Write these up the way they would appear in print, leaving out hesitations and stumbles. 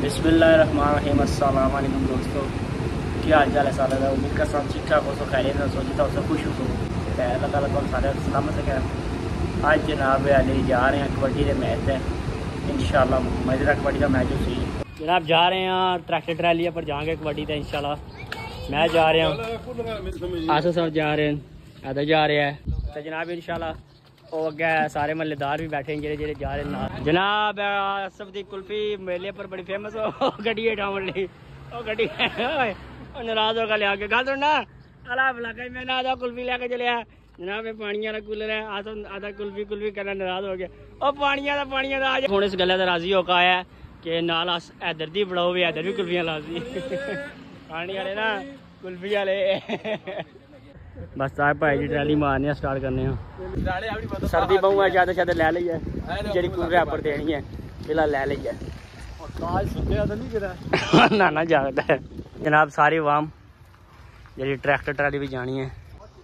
बिस्मिल्लाहिर्रहमानिर्रहीम। अस्सलाम वालेकुम दोस्तों, क्या हाल चाल है सारा का। उम्मीद का सब ठीक ठाक हो, सो खैरियत से सोचता हो, खुश हो। अल्लाह ताला को सारे सलामत है। आज जनाब अली जा रहे हैं कबड्डी के मैच है, इंशाल्लाह मज़ेदार कबड्डी का मैच उसी जनाब जा रहे हैं ट्रैक्टर ट्रैलिया पर जाएंगे कबड्डी का इंशाल्लाह। मैच जा रहे हैं, आसो सब जा रहे हैं, अदर जा रहे हैं तो जनाब इंशाल्लाह वो अगे सारे महल्लेदार भी बैठे हैं जेरे जा रहे हैं। जनाब आसफ दी कुल्फी मेले पर बड़ी फेमस हो, गड्डी है डाउनली ओ गड्डी नाराज होगा लिया के गल सुनना अला इलाका में ना आधा कुल्फी लेके चले जनाब। ये पानी वाला कूलर है, आधा कुल्फी कुल्फी करना नाराज हो गया। और पानी का आज हूँ इस गल का राजी होकर आया कि नाल अस इधर दी बढ़ाओ भी इधर भी कुल्फियां ला दी पानी वाले ना कुल्फी वाले। बस आए भाई जी ट्रैली मारने स्टार्ट करने सर्दी बहु है ज्यादा ज्यादा लै ली है जी कूलर पर देनी है फिलहाल लै ली है ना ना जागदा है जनाब। सारी आवाम जी ट्रैक्टर ट्राली भी जानी है।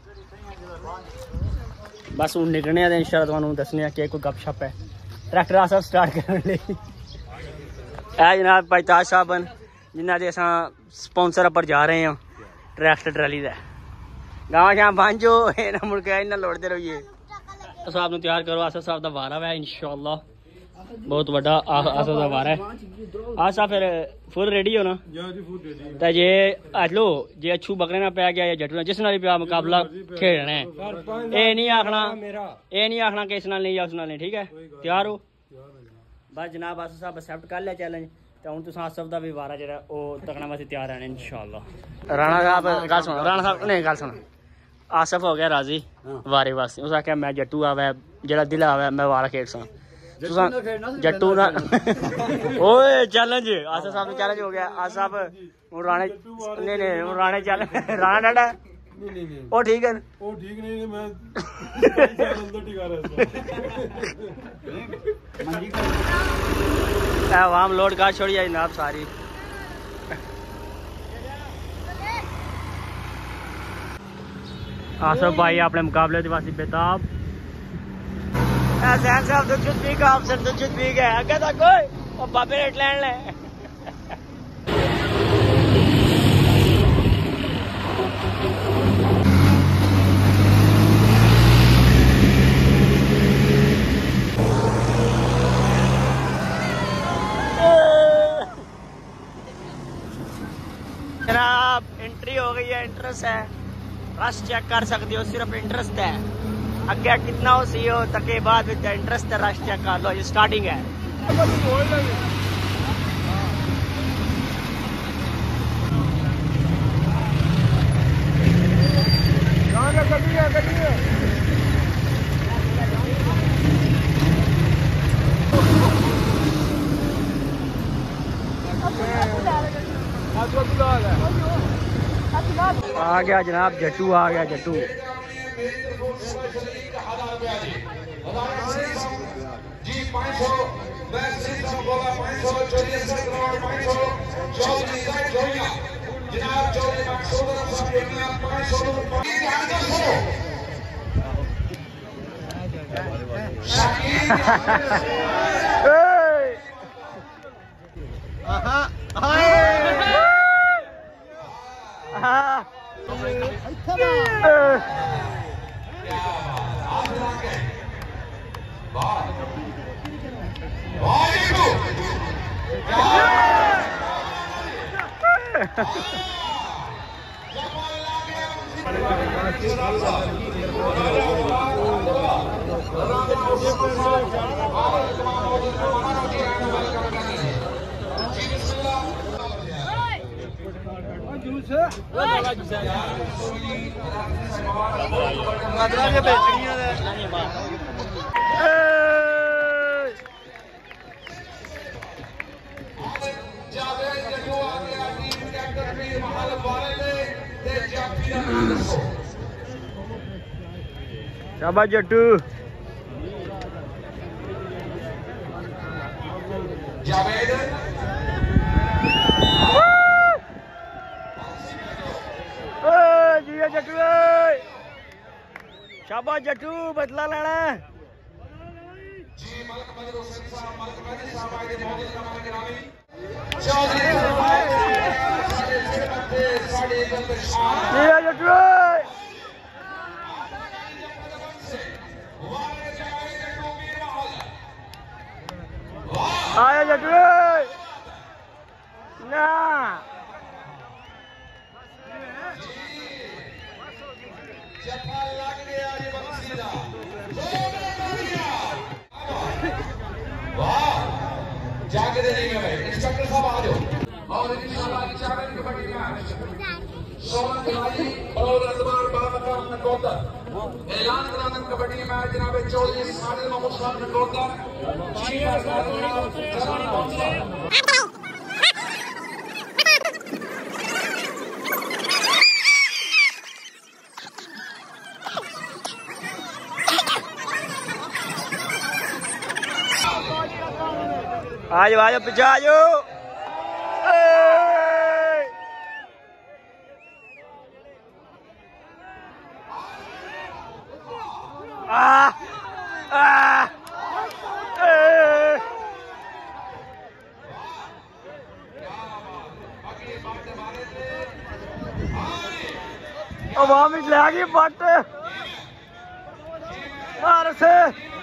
बस हूँ निकलने इंशाल्लाह तुहानू दसने कि कोई गपशप है ट्रैक्टर अस स्टार्ट करने है जनाब। भाई ताज साहब जिन्होंने अस स्पॉन्सर पर जा रहे हैं ट्रैक्टर ट्राली का गाँव शाम बांझो ना मुड़ के इन्ना लौटते रहिए। साहब न तैयार करो, आसफ साहब का वारा है इंशाल्लाह, बहुत बड़ा आसफ का वारा है। आसा फिर फुल रेडी हो ना तो जे अच लो जे अच्छू बकरे ना पै गया या जट्टू जिस नाल पिया मुकाबला खेलना है। ये नहीं आखना कि इस नाल नहीं या उस नाल नहीं, ठीक है। तैयार हो बस जनाब। आसफ साहब एक्सेप्ट कर लिया चैलेंज तो हूँ तुम आसफ का भी वारा जो तकना वास्ते तैयार रहने इंशाल्लाह। राणा साहब गल सुनो, राणा साहब नहीं गल सुनो, आसफ हो गया राजी वारे वास्ते। उस आख्या मैं जट्टू आवे जेड़ा दिल आवे मैं वारा खेड सा जट्टू ना ओए चैलेंज आसफ साहब चैलेंज हो गया। आसफ साहब हूँ राणे नहीं हूँ राणे चल राणा डाडा ओ ठीक है ओ ठीक नहीं मैं आवाम लोड का छोड़िए जनाब सारी। आसफ भाई अपने मुकाबले के वास्ते बेताब। सैन साहब तो जुट पी का अफसर तो जुट पी गया आगे तक कोई और बाबे रेट लैंड ले जनाब। एंट्री हो गई है, इंटरेस्ट है, रश चेक कर सकते हो, सिर्फ इंटरेस्ट है। अगे कितना हो सी हो तक बाद इंटरेस्ट है, रश चेक कर लो, ये स्टार्टिंग है। आ गया जनाब जट्टू, आ गया जट्टू। शाबाश जट्टू। जट्टू शाबाश जट्टू बदला लेना। आया जटू ना जाके दे देंगे भाई इंस्पेक्टर साहब आ जाओ और इंशाल्लाह चावल कबड्डी मैच 16 जुलाई और अजमान बामकाम नकोतर ऐलान कराना कबड्डी मैच जनाब 24 सादिल महमूद खान नकोतर आज पीछे आ जाओ आवाम लगी बट मार से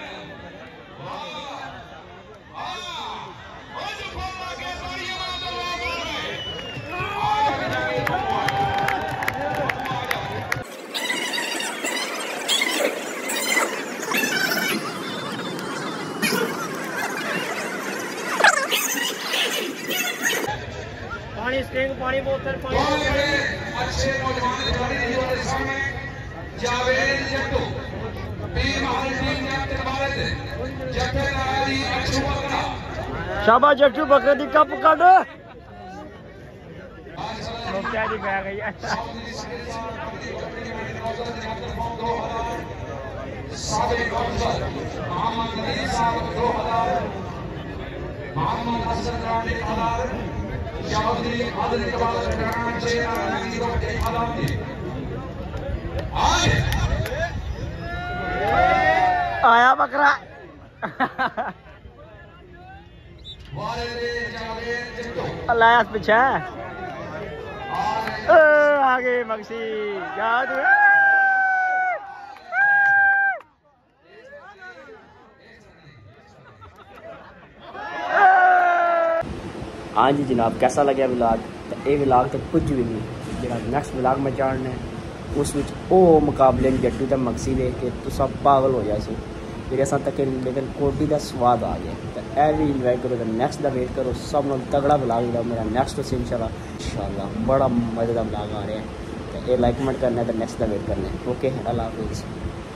पानी स्टिंग पानी बोतल पानी अच्छे नौजवान खिलाड़ी नहीं होते सामने जावेद जट्टू पीर महान टीम कैप्टन भारत जट्टू नारी अच्छू बकरा शाबाश जट्टू बकरे दी कप कट क्या दिखाया गई है साबिक अफसर मोहम्मद नदीम साहब 2000 मोहम्मद हसन रानी 1000 चौधरी आदिल कबाल कराना चेहरा नदी वक्त आदम दी आया बकरा वाले जावेद जट्टू अल्लाह पीछे आगे मक्सी याद हाँ जी जनाब कैसा लगे विलाग तो ये विलाग तो कुछ भी नहीं जो नैक्सट विलाग में चाड़ना है उस मुकाबले जट्टू तो मक्सी देख के तो सब पागल हो जाए फिर असा तक लेकिन कोडी का स्वाद आ गया तो यह भी इंजॉय करो तो नैक्सट का वेट करो सब नाल तगड़ा विलाग जो मेरा नैक्सट से इंशाल्लाह बड़ा मजे का विलाग आ रहा है तो ये लाइक कमेंट करना है तो नैक्सट का वेट करना है ओके अल्लाह हाफिज़।